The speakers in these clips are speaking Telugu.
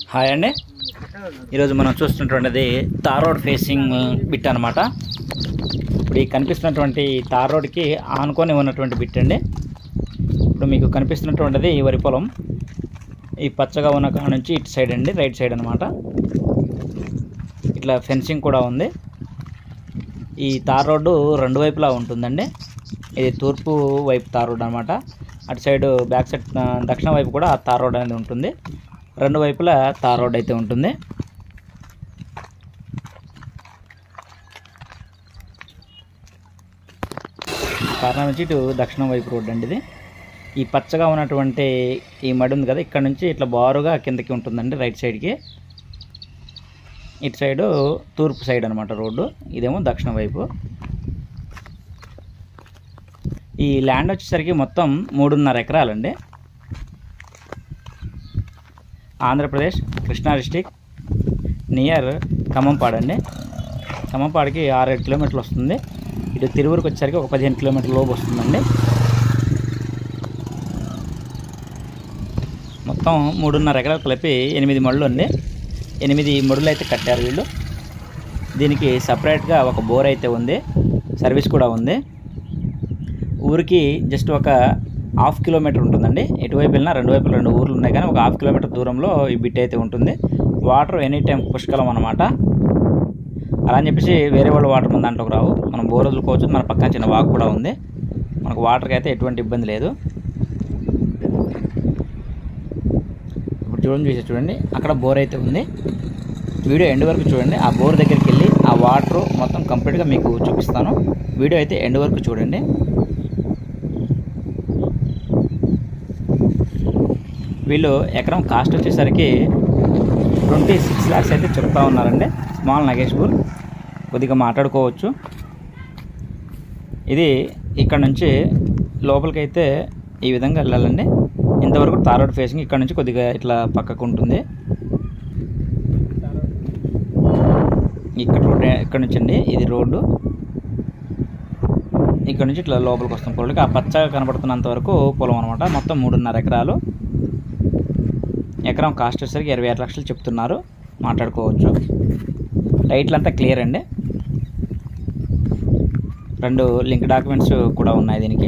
హాయ్ అండి. ఈరోజు మనం చూస్తున్నటువంటిది తార్ రోడ్ ఫేసింగ్ బిట్ అనమాట. ఇప్పుడు ఈ కనిపిస్తున్నటువంటి తార్ రోడ్కి ఆనుకొని ఉన్నటువంటి బిట్ అండి. ఇప్పుడు మీకు కనిపిస్తున్నటువంటిది వరి పొలం. ఈ పచ్చగా ఉన్న కాడ నుంచి ఇటు సైడ్ అండి, రైట్ సైడ్ అనమాట. ఇట్లా ఫెన్సింగ్ కూడా ఉంది. ఈ తార్ రోడ్డు రెండు వైపులా ఉంటుందండి. ఇది తూర్పు వైపు తార్ రోడ్ అనమాట. అటు సైడ్ బ్యాక్ సైడ్ దక్షిణ వైపు కూడా తార్ రోడ్ అనేది ఉంటుంది. రెండు వైపులా తార్ రోడ్ అయితే ఉంటుంది. కారణం నుంచి ఇటు దక్షిణం వైపు రోడ్ అండి ఇది. ఈ పచ్చగా ఉన్నటువంటి ఈ మడి ఉంది కదా, ఇక్కడ నుంచి ఇట్లా బారుగా కిందకి ఉంటుందండి రైట్ సైడ్కి. ఇటు సైడు తూర్పు సైడ్ అనమాట రోడ్డు, ఇదేమో దక్షిణ వైపు. ఈ ల్యాండ్ వచ్చేసరికి మొత్తం 3.5 ఎకరాలండి. ఆంధ్రప్రదేశ్, కృష్ణా డిస్టిక్, నియర్ ఖమ్మంపాడు అండి. ఖమ్మంపాడుకి 6-7 కిలోమీటర్లు వస్తుంది. ఇటు తిరువురికి వచ్చేసరికి ఒక 15 కిలోమీటర్ల లోపు వస్తుందండి. మొత్తం 3.5 ఎకరాలు కలిపి 8 మడులు అండి. 8 మడులు అయితే కట్టారు వీళ్ళు. దీనికి సపరేట్గా ఒక బోర్ అయితే ఉంది, సర్వీస్ కూడా ఉంది. ఊరికి జస్ట్ ఒక 1/2 కిలోమీటర్ ఉంటుందండి. ఎటువైపు వెళ్ళినా రెండు వైపులు 2 ఊర్లు ఉన్నాయి, కానీ ఒక 1/2 కిలోమీటర్ దూరంలో ఈ బిట్ అయితే ఉంటుంది. వాటర్ ఎనీ టైం పుష్కలం అనమాట. అలా అని చెప్పేసి వేరే వాళ్ళ వాటర్ మన దాంట్లోకి రావు. మనం బోర్ వదులుకోవచ్చు. మన పక్కన చిన్న వాక్ కూడా ఉంది. మనకు వాటర్కి అయితే ఎటువంటి ఇబ్బంది లేదు. ఇప్పుడు చూడండి, అక్కడ బోర్ అయితే ఉంది. వీడియో ఎండ్ వరకు చూడండి. ఆ బోర్ దగ్గరికి వెళ్ళి ఆ వాటర్ మొత్తం కంప్లీట్గా మీకు చూపిస్తాను. వీడియో అయితే ఎండ్ వరకు చూడండి. వీళ్ళు ఎకరం కాస్ట్ వచ్చేసరికి 26 lakhs అయితే చెప్తా ఉన్నారండి. స్మాల్ నెగోషియబుల్, కొద్దిగా మాట్లాడుకోవచ్చు. ఇది ఇక్కడ నుంచి లోపలికైతే ఈ విధంగా వెళ్ళాలండి. ఇంతవరకు తార్ రోడ్ ఫేసింగ్ ఇక్కడ నుంచి కొద్దిగా ఇట్లా పక్కకు ఉంటుంది. ఇక్కడ రోడ్ ఇక్కడ నుంచి అండి, ఇది రోడ్డు. ఇక్కడ నుంచి ఇట్లా లోపలికి వస్తాం పొలంకి. ఆ పచ్చగా కనబడుతున్నంత వరకు పొలం అనమాట. మొత్తం 3.5 ఎకరాలు. ఎకరం కాస్ట్ వచ్చేసరికి 26 లక్షలు చెప్తున్నారు. మాట్లాడుకోవచ్చు. టైటిల్ అంతా క్లియర్ అండి. 2 లింక్ డాక్యుమెంట్స్ కూడా ఉన్నాయి దీనికి.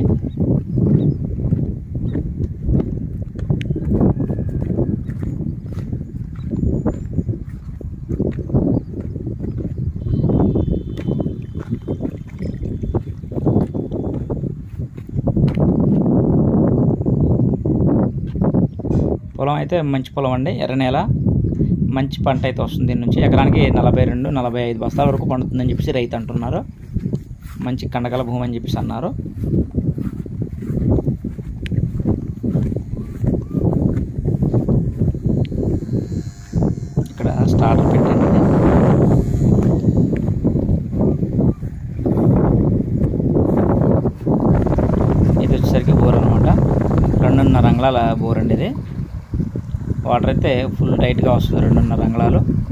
పొలం అయితే మంచి పొలం అండి, ఎర్ర నేల, మంచి పంట అయితే వస్తుంది. దీని నుంచి ఎకరానికి 42-45 బస్తాల వరకు పండుతుందని చెప్పేసి రైతు అంటున్నారు. మంచి కండగల భూమి అని చెప్పేసి అన్నారు. ఇక్కడ స్టార్టర్ పెట్టండి. ఇది వచ్చేసరికి బోర్ అనమాట. 2.5 అంగుళాల బోర్ అండి ఇది. వాటర్ అయితే ఫుల్ టైట్గా వస్తుంది. 2.5 అంగుళాలు.